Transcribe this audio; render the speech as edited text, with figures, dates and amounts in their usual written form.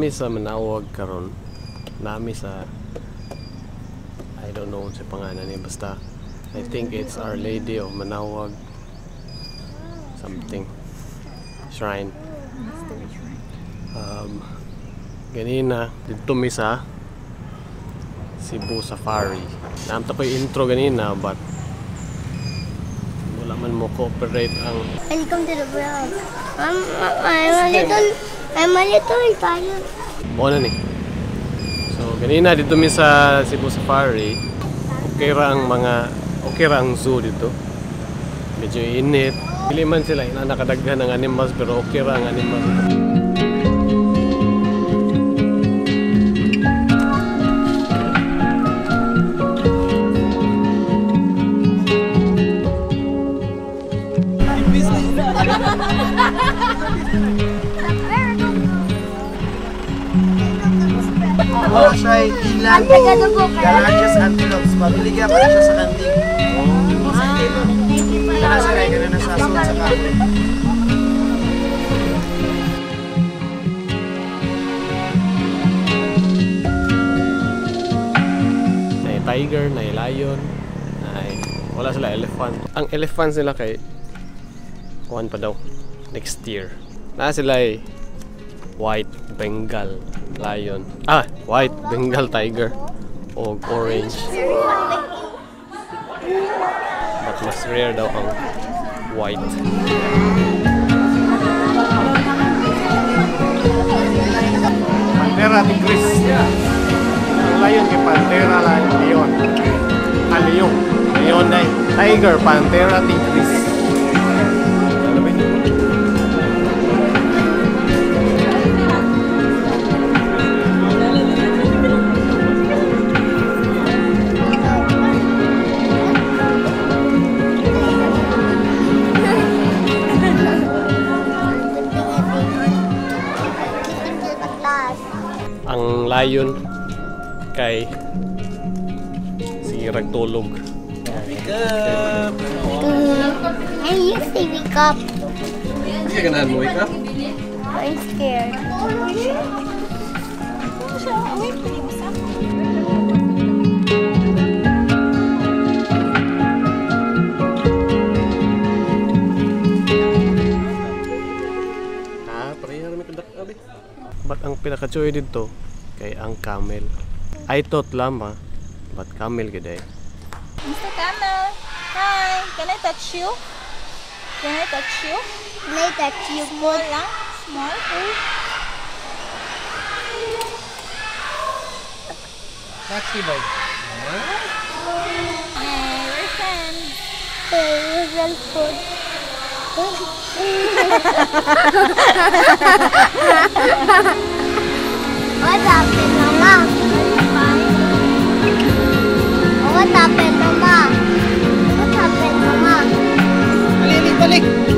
Nami sa Manawag karon. Nami sa I don't know sa pangalan niya, basta I think it's Our Lady of Manawag something shrine. Ganina dito mi sa Cebu Safari. Naamta ko yung intro ganina but wala man mo cooperate ang Welcome to the vlog. I'm a little tired. Muna ni. So ganina dito mi sa Cebu Safari. Okay ra ang zoo dito. Medyo init. Pili man sila nakadaghan ng animals pero okay ra ang animals dito. Oh, siya ay ilan Galapagos antelopes. Pabili ka para siya sa kanting. Kana sa kaya ka na nasasod sa kanting. May tiger, may lion, wala sila elephant. Ang elephant sila kay kuhan pa daw next year. Na sila ay white Bengal lion. White Bengal tiger o orange. But mas rare daw ang white. Pantera tigris. Ang lion kay Pantera lion. Leon. Leon na tiger, Pantera tigris. Ang lion kay si Ragtulog. Wake up! I used to wake up. Kasi ganahan mo wake up? I'm scared. Parehar may kadak abi. But ang pinaka-choy dito kay ang camel. I thought llama, but camel gid. Mr. Camel, hi. Can I touch you? Can I touch you? Can I touch you? Small lang? Small? Taxi bike. Hey, we're friends. Favorite food. What happened, Mama? What happened, Mama? What happened, Mama? Balik!